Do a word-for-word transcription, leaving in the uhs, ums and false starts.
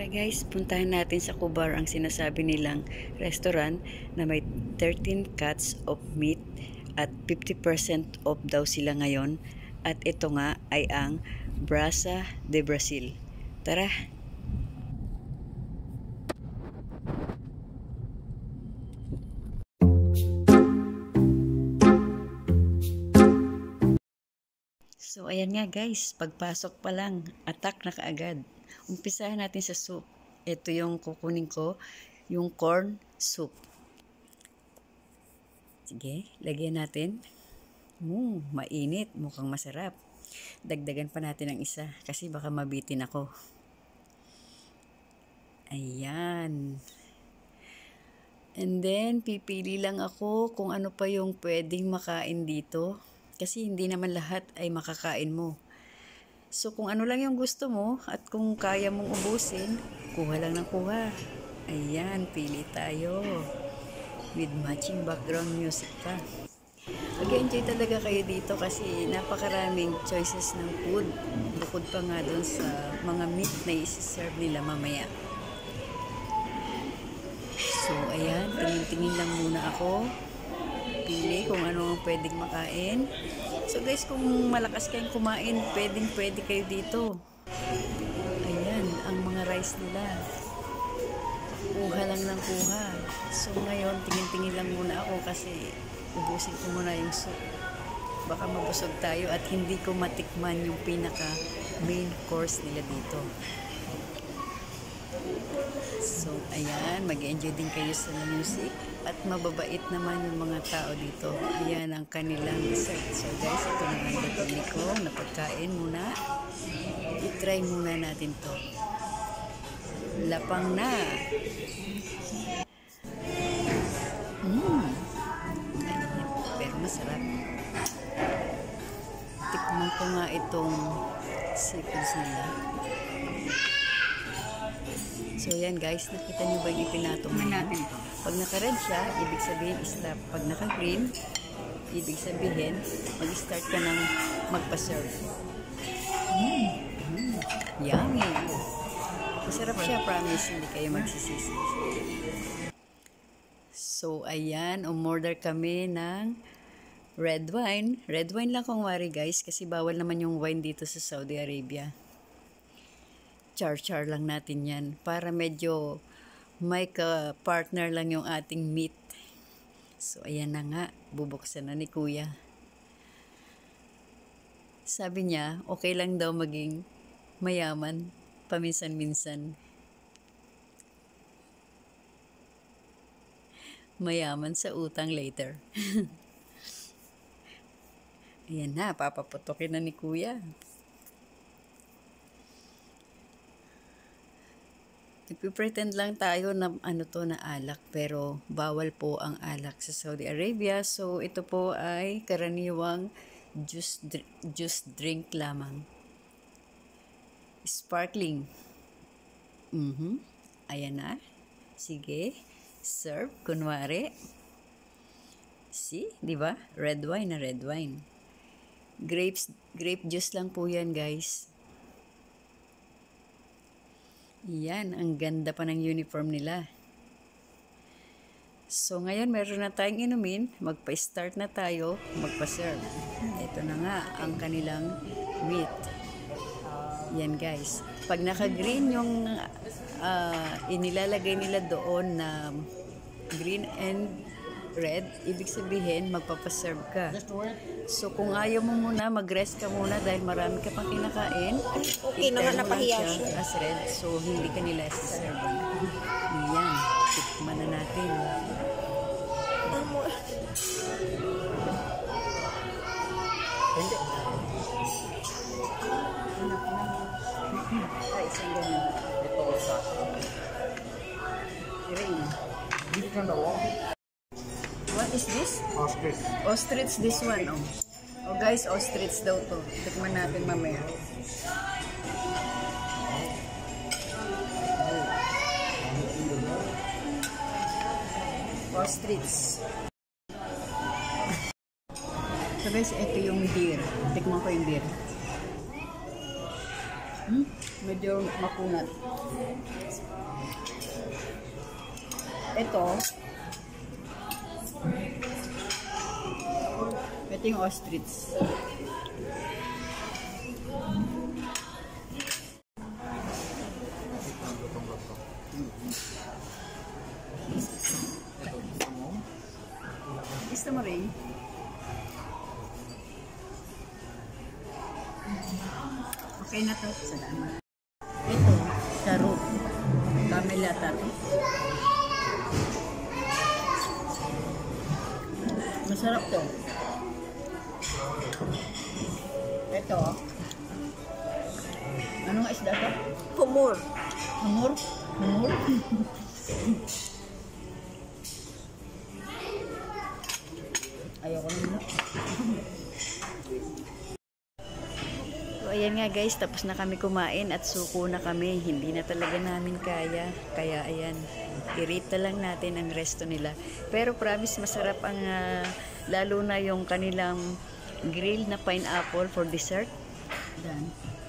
Guys, puntahan natin sa Kubar ang sinasabi nilang restaurant na may thirteen cuts of meat at fifty percent off daw sila ngayon. At ito nga ay ang Brasa de Brazil. Tara! So ayan nga guys, pagpasok pa lang, attack na kaagad. Umpisahan natin sa soup. Ito yung kukunin ko, yung corn soup. Sige, lagyan natin. Mm, mainit, mukhang masarap. Dagdagan pa natin ng isa kasi baka mabitin ako. Ayan. And then, pipili lang ako kung ano pa yung pwedeng makain dito. Kasi hindi naman lahat ay makakain mo. So, kung ano lang yung gusto mo at kung kaya mong ubusin, kuha lang ng kuha. Ayan, pili tayo. With matching background music pa. Mag-enjoy talaga kayo dito kasi napakaraming choices ng food. Bukod pa nga dun sa mga meat na isi-serve nila mamaya. So, ayan, tingin-tingin lang muna ako. Pili kung ano ang pwedeng makain. So guys, kung malakas kayong kumain, pwedeng pwede kayo dito. Ayan, ang mga rice nila. Kuha lang ng kuha. So ngayon, tingin-tingin lang muna ako kasi ubusin ko muna yung soup. Baka mabusog tayo at hindi ko matikman yung pinaka main course nila dito. So ayan, mag-enjoy din kayo sa music. At mababait naman yung mga tao dito. Ayan ang kanilang dessert. So guys, ito na ang napili ko na pagkain muna. I-try muna natin to. Lapang na. Mmm. Pero masarap. Tikman ko nga itong seafoods nila. So yan guys, nakita nyo ba yung ipinatong natin? Pag naka-red siya, ibig sabihin stop. Pag naka-green, ibig sabihin mag-start ka ng magpa-serve. Mm. Mm. Yummy! Masarap siya, promise, hindi kayo magsisisi. So ayan, umorder kami ng red wine. Red wine lang kung wari guys, kasi bawal naman yung wine dito sa Saudi Arabia. Char-char lang natin yan para medyo may ka-partner lang yung ating meat. So, ayan na nga. Bubuksan na ni Kuya. Sabi niya, okay lang daw maging mayaman paminsan-minsan. Mayaman sa utang later. Ayan na, papaputokin na ni Kuya. Nagpipretend lang tayo na ano to na alak, pero bawal po ang alak sa Saudi Arabia. So ito po ay karaniwang juice, dr juice drink lamang. Sparkling. Mhm. Ayan na. Sige. Serve kunwari. See, di ba? Red wine na red wine. Grapes, grape juice lang po yan, guys. Yan, ang ganda pa ng uniform nila. So, ngayon meron na tayong inumin. Magpa-start na tayo, magpa-serve. Ito na nga, ang kanilang meat. Yan guys. Pag naka-green yung uh, inilalagay nila doon na green and red, ibig sabihin, magpapaserve ka. So, kung ayaw mo muna, mag-rest ka muna dahil marami ka pang kinakain. Okay naman, napahiya siya. As red, so hindi ka nila serve. Yan, tikman na natin. Hindi. Ay, isang ganyan. Ito sa ring. Dito ka na ako. What is this? Ostrich. Ostrich, this one, oh. Oh guys, ostrich daw to. Tikman natin mamaya. Ostrich. So guys, ito yung beer. Tikman ko yung beer. Hmm? Medyo makunat. Ito. Ito yung ostrich. Gusto mo rin? Okay na to. Salamat. Ito, taro. Camela taro. Masarap to. Ito. Anong isda to? Humor. Humor? Humor? Ayoko na. So, ayan nga guys, tapos na kami kumain at suko na kami. Hindi na talaga namin kaya. Kaya ayan, i-rate na lang natin ang resto nila. Pero promise, masarap ang, ah, lalo na yung kanilang grilled na pineapple for dessert. Yan.